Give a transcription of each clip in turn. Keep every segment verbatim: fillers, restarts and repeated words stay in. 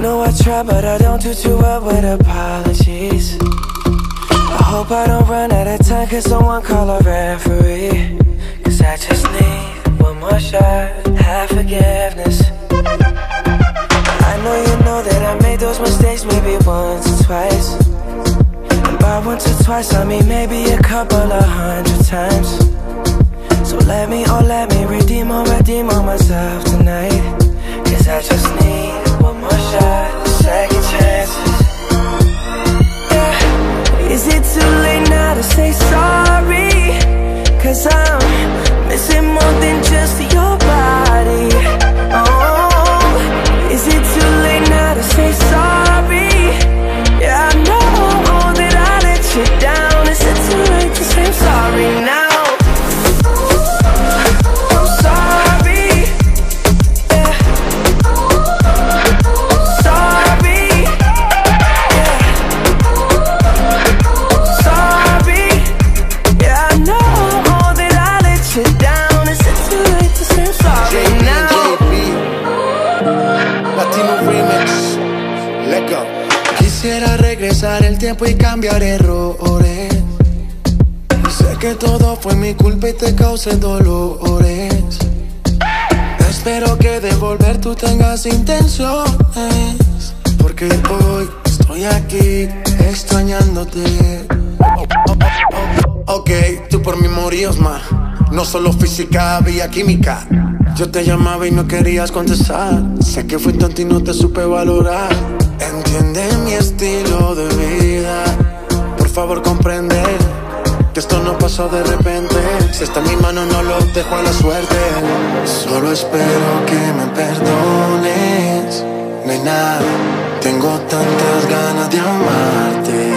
know I try, but I don't do too well with apologies. I hope I don't run out of time, cause someone call a referee. Cause I just need one more shot, have forgiveness. I know you know that I made those mistakes maybe once or twice. And by once or twice I mean maybe a couple of hundred times. So let me, oh let me redeem or redeem on myself tonight. Cause I just need one more shot, second chances. Yeah. Is it too late now to say sorry? Cause I'm missing more than just your body. Oh, is it too late now to say sorry? Yeah, I know that I let you down. Is it too late to say I'm sorry now? Quisiera regresar el tiempo y cambiar errores. Sé que todo fue mi culpa y te causé dolores. Espero que de volver tú tengas intenciones, porque hoy estoy aquí extrañándote. Oh, oh, oh, oh. Ok, tú por mí morías más. No solo física, había química. Yo te llamaba y no querías contestar. Sé que fui tonto y no te supe valorar. Entiende mi estilo de vida. Por favor comprende que esto no pasó de repente. Si está en mi mano no lo dejo a la suerte. Solo espero que me perdones, nena. Tengo tantas ganas de amarte.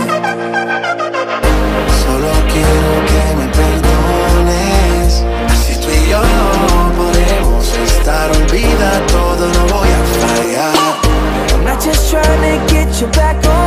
Solo quiero que me perdones. Así tú y yo podremos estar. Olvida todo, no voy a fallar. I'm not just trying to get you back on